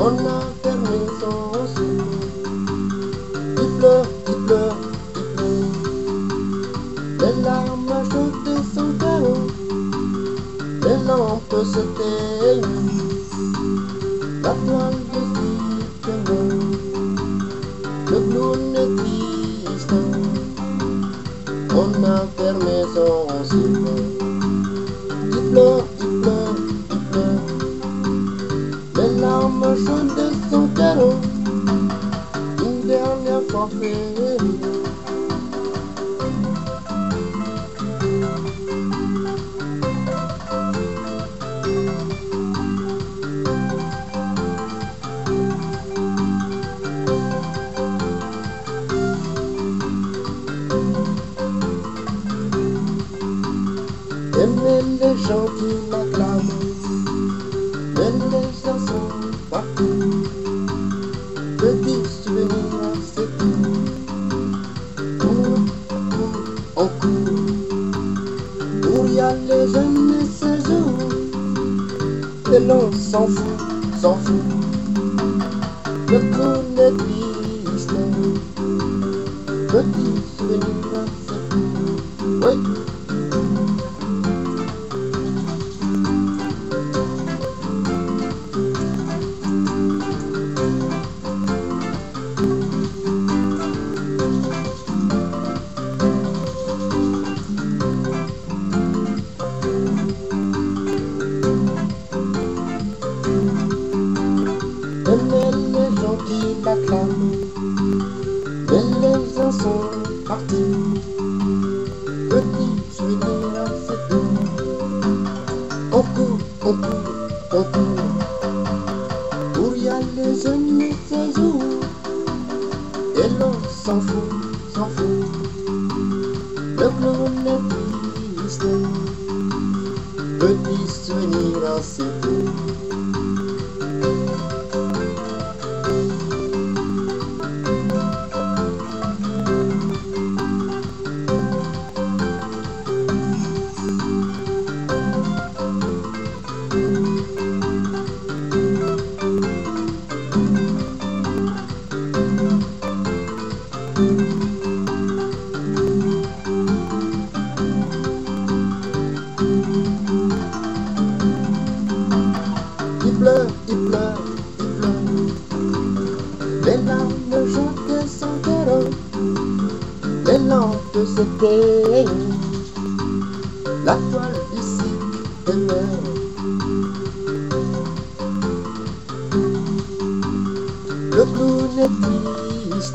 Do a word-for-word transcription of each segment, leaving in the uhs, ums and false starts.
On a fermé son secours. Il pleure, il pleure, il pleure. Les larmes chaudes de son cœur. Les lampes s'éteignent. La toile de cire meurt. Le clown est triste. On a fermé son secours. Il pleure, il pleure, il pleure. Les larmes chaudes de son cœur. Une dernière fois fait. Aimer les gens qui m'acclament, mais les gens sont partout. Petit souvenir, c'est tout. Cours, cours, on court. Pour y aller, je ne sais où. Et l'on s'en fout, s'en fout. Le clown est triste. Petit souvenir, c'est tout. Oui. Aimer les gens qui l'acclament, mais les gens sont partis. Petit souvenir, c'est tout. On court, on court, on court. Pour y aller, je ne sais où. Et l'on s'en fout, s'en fout. Le clown est triste. Petit souvenir, c'est tout. Il pleure, il pleure, il pleure. Les larmes chaudes de son cœur. Les lampes s'éteignent. La toile du cirque demeure. Le clown est triste.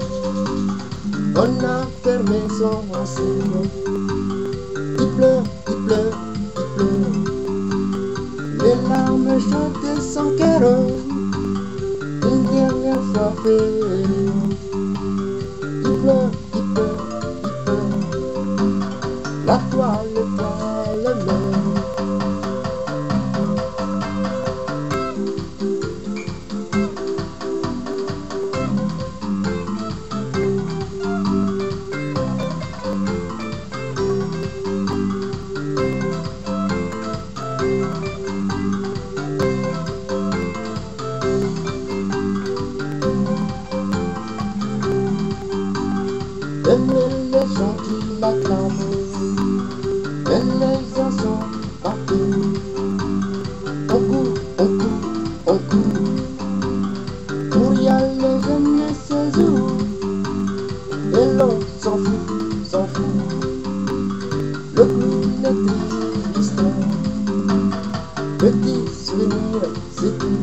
On a fermé son ciel. Il pleure, il pleure, il pleure. Les larmes chaudes de son cœur. Une dernière fois fait. Il pleure, il pleure, il pleure. La toile, toile meurt. Aimer les gens qui l'acclament, mais les gens sont partout. On court, on court, on court. Pour y aller, je ne sais où. Et l'on s'en fout, s'en fout. Le clown est triste. Petit souvenir, c'est tout.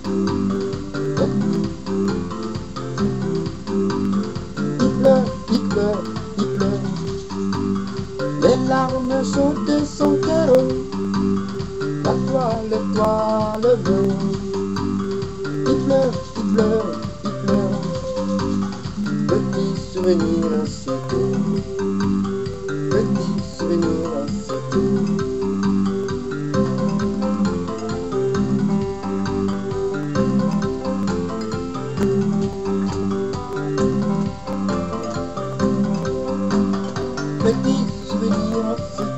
Il pleure, il pleure, il pleure. Les larmes chaudes de son cœur. La toile, toile meurt. Il pleure, il pleure, il pleure. Petit souvenir, c'est tout. Petit souvenir, c'est tout. Petit souvenir, c'est